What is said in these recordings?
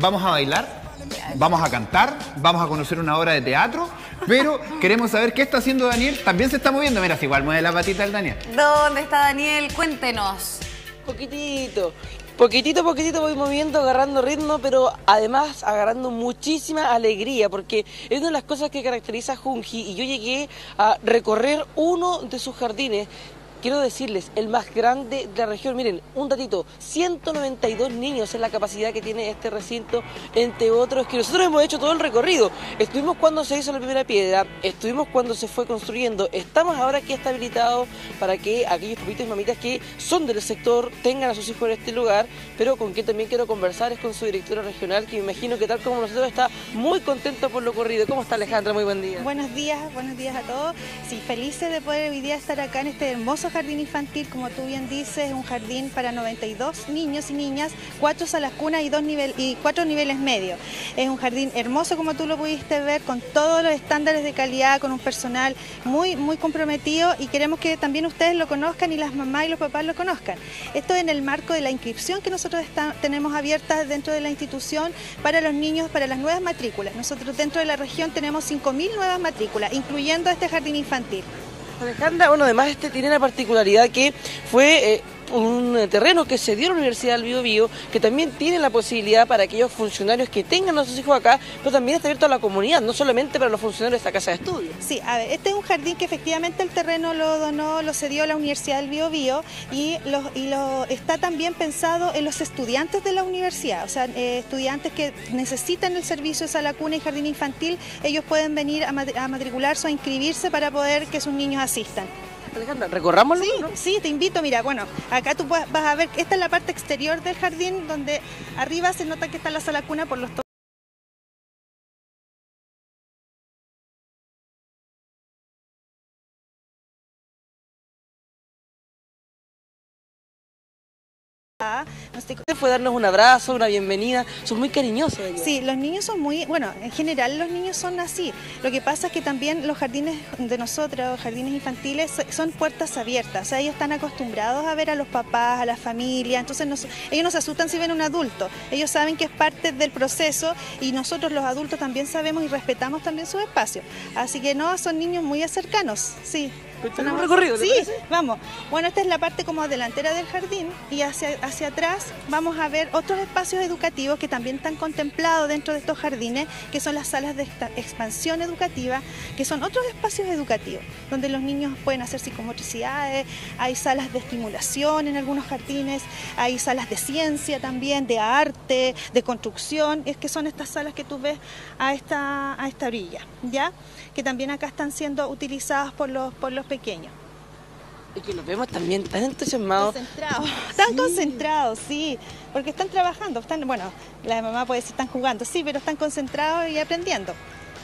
vamos a bailar, vamos a cantar, vamos a conocer una obra de teatro, pero queremos saber qué está haciendo Daniel. También se está moviendo, mira, si igual mueve la patita el Daniel. ¿Dónde está Daniel? Cuéntenos. Poquitito voy moviendo, agarrando ritmo, pero además agarrando muchísima alegría, porque es una de las cosas que caracteriza a Junji, y yo llegué a recorrer uno de sus jardines. Quiero decirles, el más grande de la región. Miren, un datito, 192 niños es la capacidad que tiene este recinto, entre otros, que nosotros hemos hecho todo el recorrido. Estuvimos cuando se hizo la primera piedra, estuvimos cuando se fue construyendo, estamos ahora aquí habilitados para que aquellos papitos y mamitas que son del sector tengan a sus hijos en este lugar, pero con quien también quiero conversar es con su directora regional, que me imagino que tal como nosotros está muy contento por lo ocurrido. ¿Cómo está, Alejandra? Muy buen día. Buenos días a todos. Sí, felices de poder hoy día estar acá en este hermoso jardín infantil, como tú bien dices, es un jardín para 92 niños y niñas, 4 salas cuna y 4 niveles medios. Es un jardín hermoso, como tú lo pudiste ver, con todos los estándares de calidad, con un personal muy comprometido, y queremos que también ustedes lo conozcan y las mamás y los papás lo conozcan. Esto en el marco de la inscripción que nosotros tenemos abierta dentro de la institución para los niños, para las nuevas matrículas. Nosotros dentro de la región tenemos 5.000 nuevas matrículas, incluyendo este jardín infantil. Alejandra, bueno, además tiene la particularidad que fue un terreno que se dio a la Universidad del Biobío, que también tiene la posibilidad para aquellos funcionarios que tengan a sus hijos acá, pero también está abierto a la comunidad, no solamente para los funcionarios de esta casa de estudio. Sí, a ver, este es un jardín que efectivamente el terreno lo cedió la Universidad del Biobío, y está también pensado en los estudiantes de la universidad, o sea, estudiantes que necesitan el servicio de sala cuna y jardín infantil, ellos pueden venir a matricularse o a inscribirse para poder que sus niños asistan. Alejandra, recorrámoslo, Sí, ¿no? sí, te invito, mira, bueno, acá tú vas a ver, esta es la parte exterior del jardín, donde arriba se nota que está la sala cuna por los no sé. Fue darnos un abrazo, una bienvenida, son muy cariñosos ellos. Sí, los niños son muy, bueno, en general los niños son así. Lo que pasa es que también los jardines de nosotros, jardines infantiles, son puertas abiertas. O sea, ellos están acostumbrados a ver a los papás, a la familia, entonces ellos no se asustan si ven a un adulto. Ellos saben que es parte del proceso, y nosotros los adultos también sabemos y respetamos también sus espacios. Así que no, son niños muy cercanos, sí. ¿Tenemos un recorrido? Sí, vamos. Bueno, esta es la parte como delantera del jardín, y hacia atrás vamos a ver otros espacios educativos que también están contemplados dentro de estos jardines, que son las salas de expansión educativa, que son otros espacios educativos, donde los niños pueden hacer psicomotricidades, hay salas de estimulación en algunos jardines, hay salas de ciencia también, de arte, de construcción, es que son estas salas que tú ves a esta orilla, ¿ya? Que también acá están siendo utilizadas por los pequeños. Y que los vemos también tan entusiasmados. Concentrados, están concentrados, sí, porque están trabajando, bueno, la mamá puede decir están jugando, sí, pero están concentrados y aprendiendo.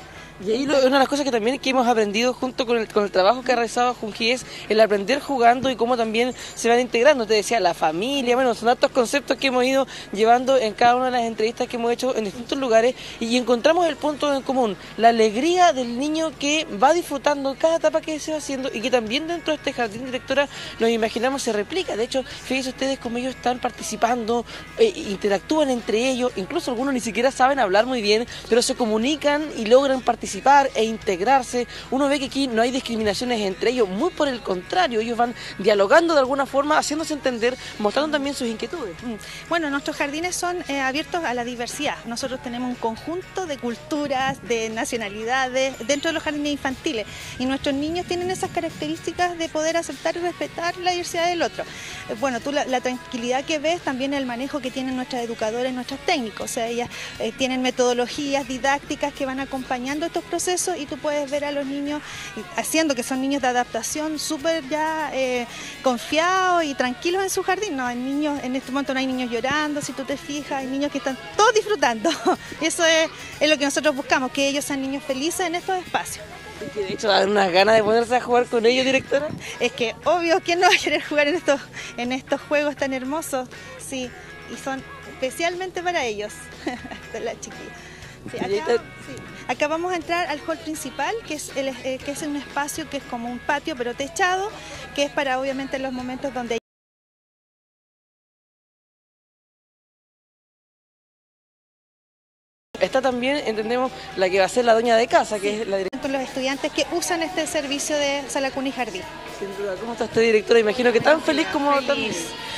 Y ahí una de las cosas que también hemos aprendido junto con el trabajo que ha realizado Junji es el aprender jugando y cómo también se van integrando. Te decía, la familia, bueno, son tantos conceptos que hemos ido llevando en cada una de las entrevistas que hemos hecho en distintos lugares, y encontramos el punto en común, la alegría del niño que va disfrutando cada etapa que se va haciendo, y que también dentro de este jardín, directora, nos imaginamos se replica. De hecho, fíjense ustedes cómo ellos están participando, interactúan entre ellos, incluso algunos ni siquiera saben hablar muy bien, pero se comunican y logran participar e integrarse. Uno ve que aquí no hay discriminaciones entre ellos, muy por el contrario, ellos van dialogando de alguna forma, haciéndose entender, mostrando también sus inquietudes. Bueno, nuestros jardines son abiertos a la diversidad. Nosotros tenemos un conjunto de culturas, de nacionalidades dentro de los jardines infantiles, y nuestros niños tienen esas características de poder aceptar y respetar la diversidad del otro. Bueno, tú la tranquilidad que ves, también el manejo que tienen nuestras educadoras y nuestros técnicos, o sea, ellas tienen metodologías didácticas que van acompañando estos procesos, y tú puedes ver a los niños haciendo, que son niños de adaptación súper ya confiados y tranquilos en su jardín. No hay niños, en este momento no hay niños llorando, si tú te fijas, hay niños que están todos disfrutando. Eso es lo que nosotros buscamos, que ellos sean niños felices en estos espacios. Y que de hecho dan unas ganas de ponerse a jugar con ellos, directora. Es que obvio, ¿quién no va a querer jugar en estos juegos tan hermosos? Sí, y son especialmente para ellos. Esta es la chiquilla. Sí, acá vamos a entrar al hall principal, que es un espacio que es como un patio pero techado, que es para obviamente los momentos donde Está también, entendemos, la que va a ser la dueña de casa, que es la directora. Los estudiantes que usan este servicio de sala, cuna y jardín. Sin duda. ¿Cómo está usted, directora? Imagino que tan feliz como también.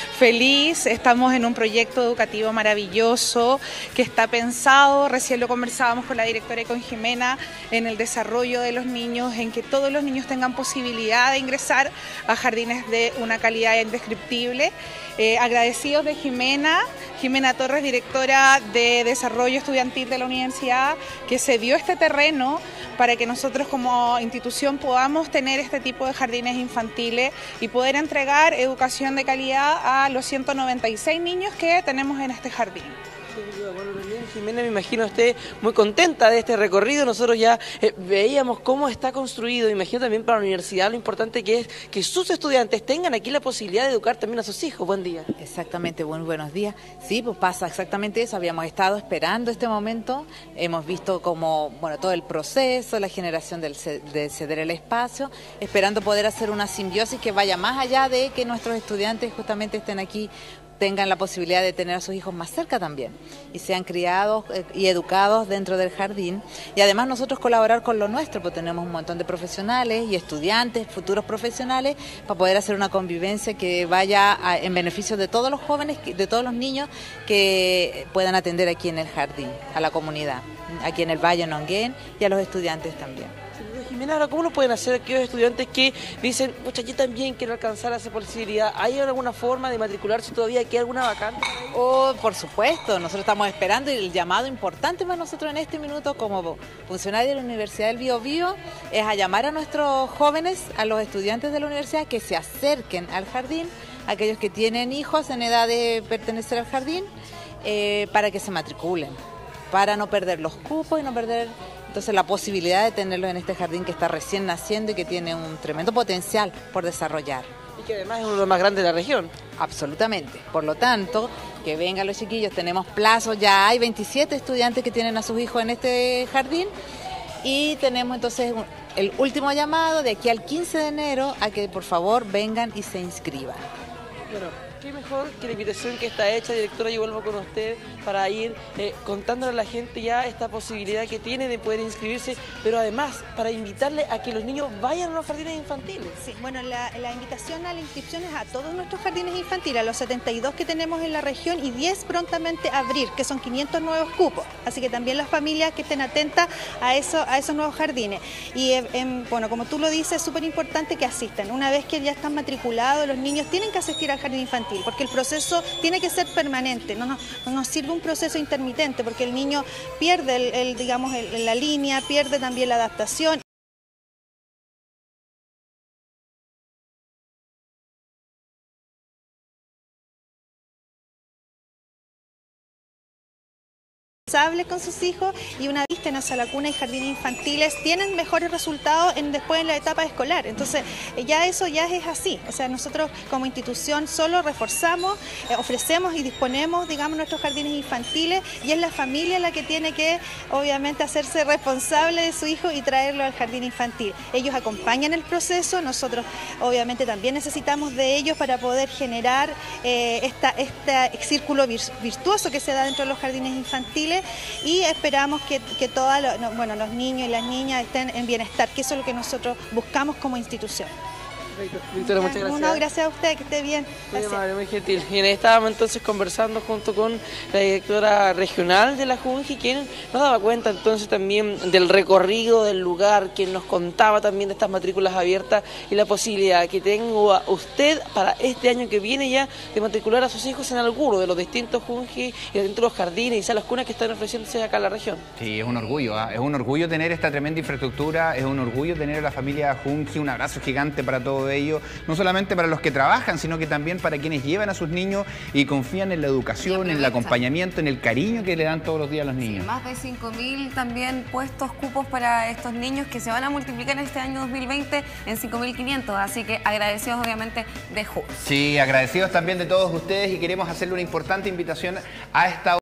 Feliz, estamos en un proyecto educativo maravilloso que está pensado, recién lo conversábamos con la directora y con Jimena, en el desarrollo de los niños, en que todos los niños tengan posibilidad de ingresar a jardines de una calidad indescriptible. Agradecidos de Jimena Torres, directora de Desarrollo Estudiantil de la universidad, que se dio este terreno para que nosotros como institución podamos tener este tipo de jardines infantiles y poder entregar educación de calidad a los 196 niños que tenemos en este jardín. Bueno, también Jimena, me imagino esté muy contenta de este recorrido. Nosotros ya veíamos cómo está construido. Me imagino también para la universidad lo importante que es que sus estudiantes tengan aquí la posibilidad de educar también a sus hijos. Buen día. Exactamente, buenos días. Sí, pues pasa exactamente eso. Habíamos estado esperando este momento. Hemos visto como, bueno, todo el proceso, la generación de ceder el espacio, esperando poder hacer una simbiosis que vaya más allá de que nuestros estudiantes justamente estén aquí, tengan la posibilidad de tener a sus hijos más cerca también y sean criados y educados dentro del jardín. Y además nosotros colaborar con lo nuestro, pues tenemos un montón de profesionales y estudiantes, futuros profesionales, para poder hacer una convivencia que vaya en beneficio de todos los jóvenes, de todos los niños que puedan atender aquí en el jardín, a la comunidad, aquí en el Valle Nonguén y a los estudiantes también. Jimena, ahora, ¿cómo lo pueden hacer aquellos estudiantes que dicen, muchachos, yo también quiero alcanzar esa posibilidad? ¿Hay alguna forma de matricularse todavía? ¿Hay alguna vacante? Oh, por supuesto, nosotros estamos esperando y el llamado importante para nosotros en este minuto como funcionarios de la Universidad del Biobío es a llamar a nuestros jóvenes, a los estudiantes de la universidad que se acerquen al jardín, aquellos que tienen hijos en edad de pertenecer al jardín, para que se matriculen, para no perder los cupos y no perder entonces la posibilidad de tenerlos en este jardín que está recién naciendo y que tiene un tremendo potencial por desarrollar. Y que además es uno de los más grandes de la región. Absolutamente. Por lo tanto, que vengan los chiquillos, tenemos plazos, ya hay 27 estudiantes que tienen a sus hijos en este jardín y tenemos entonces el último llamado de aquí al 15 de enero a que por favor vengan y se inscriban. Bueno, qué mejor que la invitación que está hecha, directora, yo vuelvo con usted para ir contándole a la gente ya esta posibilidad que tiene de poder inscribirse, pero además para invitarle a que los niños vayan a los jardines infantiles. Sí, bueno, la invitación a la inscripción es a todos nuestros jardines infantiles, a los 72 que tenemos en la región y 10 prontamente a abrir, que son 500 nuevos cupos. Así que también las familias que estén atentas a esos nuevos jardines. Y bueno, como tú lo dices, es súper importante que asistan. Una vez que ya están matriculados, los niños tienen que asistir al jardín infantil, porque el proceso tiene que ser permanente, no nos sirve un proceso intermitente, porque el niño pierde digamos, la línea, pierde también la adaptación. Con sus hijos y una vez en la sala cuna y jardines infantiles tienen mejores resultados después en la etapa escolar. Entonces ya eso ya es así. O sea, nosotros como institución solo reforzamos, ofrecemos y disponemos, digamos, nuestros jardines infantiles y es la familia la que tiene que obviamente hacerse responsable de su hijo y traerlo al jardín infantil. Ellos acompañan el proceso, nosotros obviamente también necesitamos de ellos para poder generar este círculo virtuoso que se da dentro de los jardines infantiles. Y esperamos que todos los niños y las niñas estén en bienestar, que eso es lo que nosotros buscamos como institución. Victoria, muchas gracias. No, gracias a usted, que esté bien. Muy amable, muy gentil. Bien, estábamos entonces conversando junto con la directora regional de la Junji, quien nos daba cuenta entonces también del recorrido del lugar, quien nos contaba también de estas matrículas abiertas y la posibilidad que tenga usted para este año que viene ya de matricular a sus hijos en alguno de los distintos Junji y dentro de los jardines y salas cunas que están ofreciéndose acá en la región. Sí, es un orgullo, es un orgullo tener esta tremenda infraestructura, es un orgullo tener a la familia Junji, un abrazo gigante para todo ello, no solamente para los que trabajan, sino que también para quienes llevan a sus niños y confían en la educación, en el acompañamiento, en el cariño que le dan todos los días a los niños. Sí, más de 5.000 también puestos, cupos para estos niños que se van a multiplicar en este año 2020 en 5.500, así que agradecidos obviamente de Junji. Sí, agradecidos también de todos ustedes y queremos hacerle una importante invitación a esta hora.